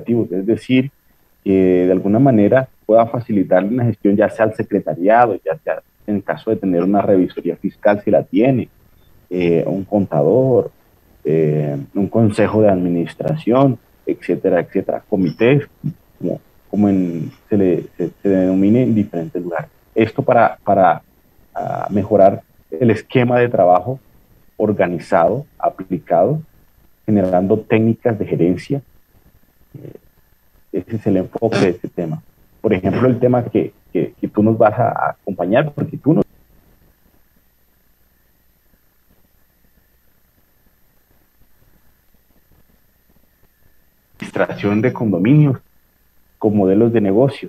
administrativos, es decir, que de alguna manera pueda facilitar una gestión ya sea al secretariado, ya sea en caso de tener una revisoría fiscal si la tiene, un contador, un consejo de administración, etcétera, etcétera, comités, se denomine en diferentes lugares. Esto para mejorar el esquema de trabajo organizado, aplicado, generando técnicas de gerencia. Ese es el enfoque de este tema. Por ejemplo, el tema que tú nos vas a acompañar, porque tú nos... Administración de condominios con modelos de negocio.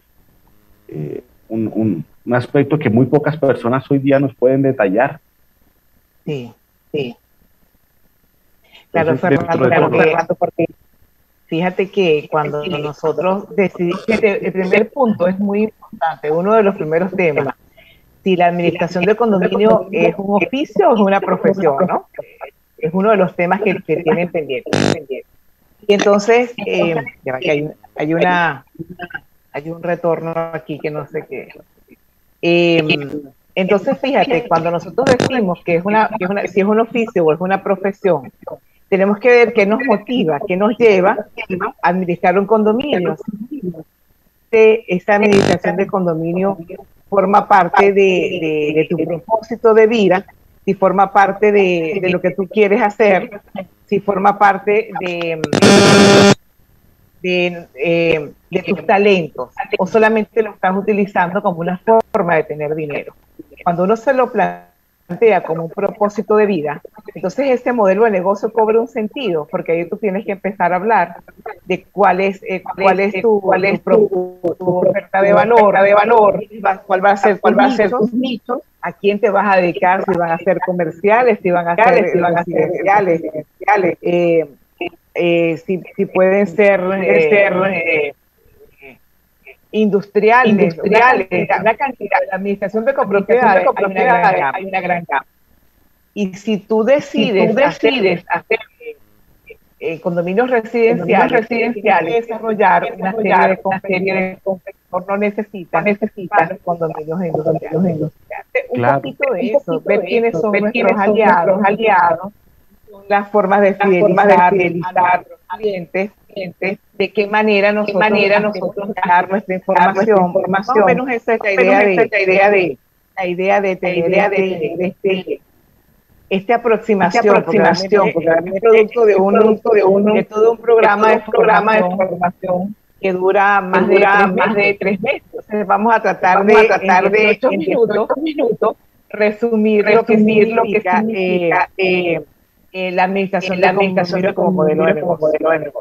Un aspecto que muy pocas personas hoy día nos pueden detallar. Sí, sí. Claro, Fernando, porque fíjate que cuando nosotros decidimos, el primer punto es muy importante, uno de los primeros temas, si la administración de condominio es un oficio o es una profesión, ¿no? Es uno de los temas que tienen pendientes. Y entonces, hay un retorno aquí que no sé qué. Entonces, fíjate, cuando nosotros decimos si es un oficio o es una profesión, tenemos que ver qué nos motiva, qué nos lleva a administrar un condominio. Esa administración de condominio forma parte de tu propósito de vida, si forma parte de lo que tú quieres hacer, si forma parte de tus talentos, o solamente lo estás utilizando como una forma de tener dinero. Cuando uno se lo plantea como un propósito de vida, entonces ese modelo de negocio cobra un sentido, porque ahí tú tienes que empezar a hablar de cuál es tu oferta de valor, cuál va a ser tus nichos, a quién te vas a dedicar, si van a ser comerciales, si van a ser residenciales, si pueden ser industriales, una cantidad. La administración de copropiedades hay una gran gama. Y si tú decides hacer condominios residenciales, desarrollar una serie de conceptos, no necesitas condominios industriales. Un poquito de eso, ver quiénes son nuestros aliados, las formas de fidelizar a los clientes, de qué manera nosotros dar nuestra información. Más o menos esa es la idea de tener esta aproximación, porque realmente es producto de todo un programa de formación que dura más de 3 meses. Entonces vamos a tratar de 8 minutos resumir lo que significa la administración como modelo de negocio.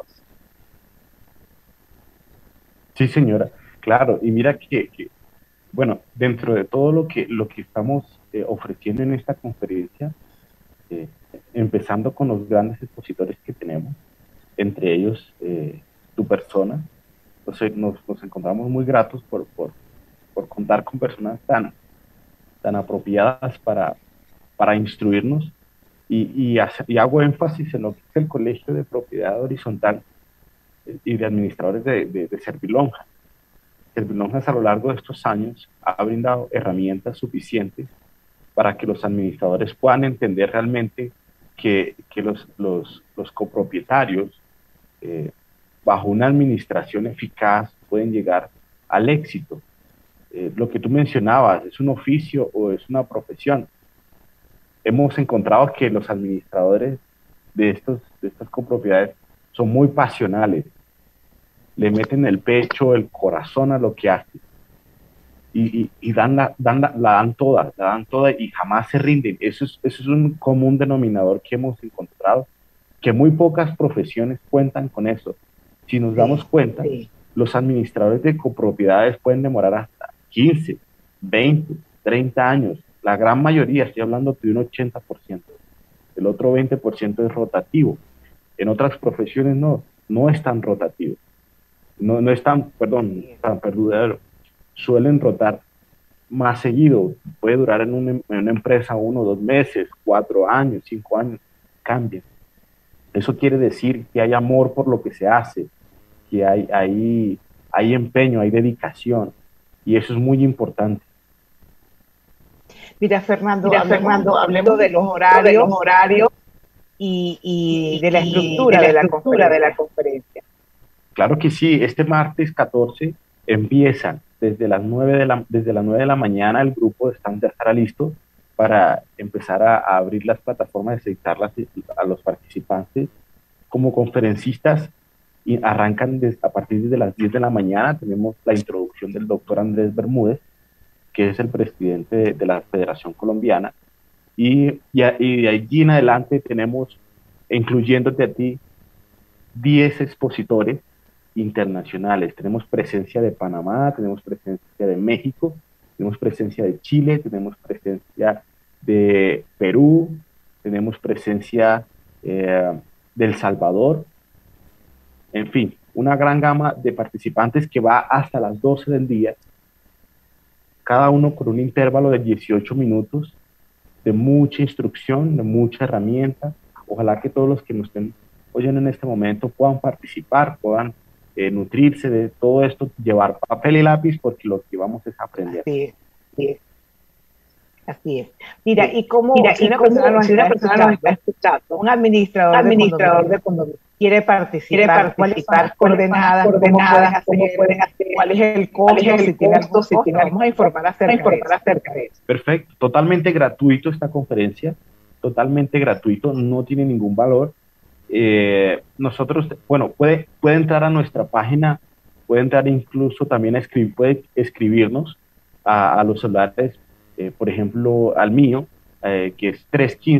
Sí, señora, claro, y mira que bueno, dentro de todo lo que estamos ofreciendo en esta conferencia, empezando con los grandes expositores que tenemos, entre ellos tu persona, entonces nos encontramos muy gratos por contar con personas tan apropiadas para instruirnos, y hago énfasis en lo que es el Colegio de Propiedad Horizontal y de Administradores de Servilonja. Servilonjas a lo largo de estos años ha brindado herramientas suficientes para que los administradores puedan entender realmente que los copropietarios, bajo una administración eficaz, pueden llegar al éxito. Lo que tú mencionabas, ¿es un oficio o es una profesión? Hemos encontrado que los administradores de estas copropiedades son muy pasionales, le meten el pecho, el corazón a lo que hacen, y la dan toda y jamás se rinden. Eso es un común denominador que hemos encontrado, que muy pocas profesiones cuentan con eso. Si nos damos cuenta, los administradores de copropiedades pueden demorar hasta 15, 20, 30 años. La gran mayoría, estoy hablando de un 80%. El otro 20% es rotativo. En otras profesiones no es tan rotativo. No es tan perdurero. Suelen rotar más seguido. Puede durar en una empresa 1 o 2 meses, 4 años, 5 años. Cambia. Eso quiere decir que hay amor por lo que se hace, que hay empeño, hay dedicación, y eso es muy importante. Mira, Fernando, hablemos de los horarios y de la estructura de la conferencia. Claro que sí, este martes 14 empiezan desde las 9 de la mañana, el grupo estará listo para empezar a abrir las plataformas, de citarlas a los participantes como conferencistas, y arrancan a partir de las 10 de la mañana. Tenemos la introducción del doctor Andrés Bermúdez, que es el presidente de la Federación Colombiana, y de allí en adelante tenemos, incluyéndote a ti, 10 expositores internacionales. Tenemos presencia de Panamá, tenemos presencia de México, tenemos presencia de Chile, tenemos presencia de Perú, tenemos presencia de El Salvador, en fin, una gran gama de participantes que va hasta las 12 del día, cada uno con un intervalo de 18 minutos, de mucha instrucción, de mucha herramienta. Ojalá que todos los que nos estén oyendo en este momento puedan participar, puedan nutrirse de todo esto, llevar papel y lápiz, porque lo que vamos es aprender. Así es. Mira, y como si una persona nos está escuchando, un administrador de condominio quiere participar, ¿cuáles son las coordenadas, cómo pueden hacer, cuál es el costo, si tiene algún costo? Vamos a informar acerca de eso. Perfecto, totalmente gratuito esta conferencia, totalmente gratuito, no tiene ningún valor. Nosotros, bueno, puede entrar a nuestra página, puede entrar incluso también a escribir, puede escribirnos a los celulares, por ejemplo, al mío, que es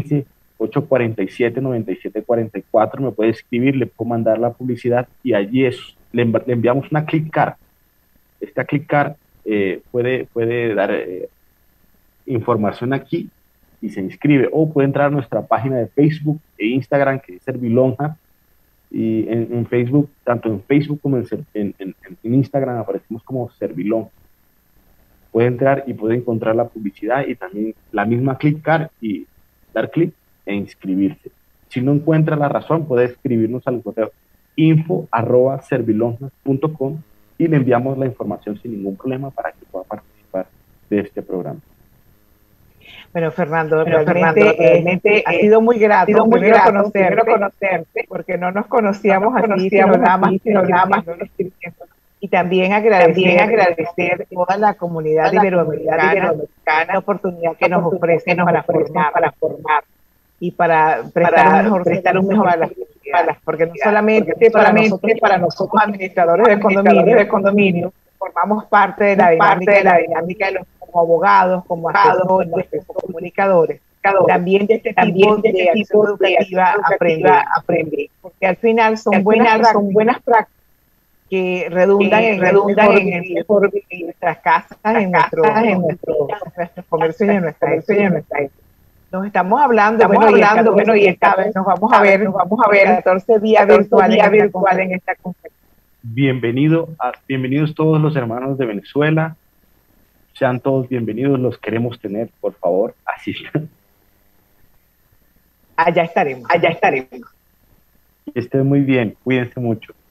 315-847-9744, me puede escribir, le puedo mandar la publicidad y allí le enviamos una click card. Esta click card puede dar información aquí y se inscribe, o puede entrar a nuestra página de Facebook e Instagram, que es Servilonja, y en Facebook, tanto en Facebook como en Instagram aparecemos como Servilonja. Puede entrar y puede encontrar la publicidad y también la misma click card y dar clic e inscribirse. Si no encuentra la razón, puede escribirnos al correo info@servilonjas.com y le enviamos la información sin ningún problema para que pueda participar de este programa. Bueno, Fernando, realmente ha sido muy grato conocerte, porque no nos conocíamos así, sino nada más y también agradecer a toda la comunidad iberoamericana la oportunidad que nos ofrecen para formar y para prestar un mejor a las comunidades, porque no solamente para nosotros administradores de condominio, formamos parte de la dinámica de los como abogados, como asesores, como comunicadores, también de este tipo de acción educativa aprender, porque al final son buenas prácticas que redundan en el mejor vivir en nuestras casas, en nuestros comercios y en nuestra vida. Nos estamos hablando, y esta vez nos vamos a ver 14 días virtual en esta conferencia. Bienvenidos todos los hermanos de Venezuela, sean todos bienvenidos, los queremos tener, por favor, asistan. Allá estaremos. Que estén muy bien, cuídense mucho.